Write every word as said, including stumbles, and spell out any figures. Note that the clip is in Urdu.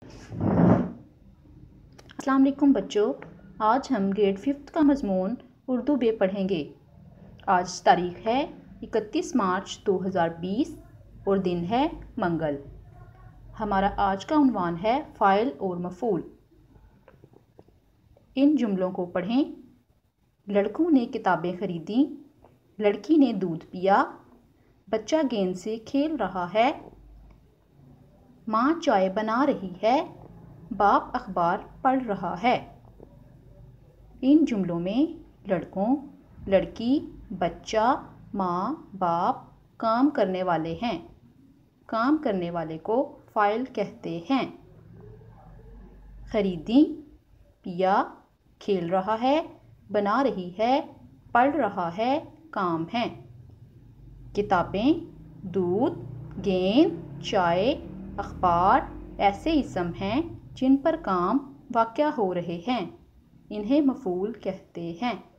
السلام علیکم بچوں، آج ہم گریڈ ففتھ کا مضمون اردو میں پڑھیں گے۔ آج تاریخ ہے اکتیس مارچ دو ہزار بیس اور دن ہے منگل۔ ہمارا آج کا عنوان ہے فاعل اور مفعول۔ ان جملوں کو پڑھیں۔ لڑکوں نے کتابیں خریدیں، لڑکی نے دودھ پیا، بچہ گیند سے کھیل رہا ہے، ماں چائے بنا رہی ہے، باپ اخبار پڑھ رہا ہے۔ ان جملوں میں لڑکوں، لڑکی، بچہ، ماں، باپ کام کرنے والے ہیں۔ کام کرنے والے کو فاعل کہتے ہیں۔ خریدیں، پیا، کھیل رہا ہے، بنا رہی ہے، پڑھ رہا ہے، کام ہیں۔ کتابیں، دودھ، گیند، چائے، اخبار ایسے اسم ہیں جن پر کام واقع ہو رہے ہیں، انہیں مفعول کہتے ہیں۔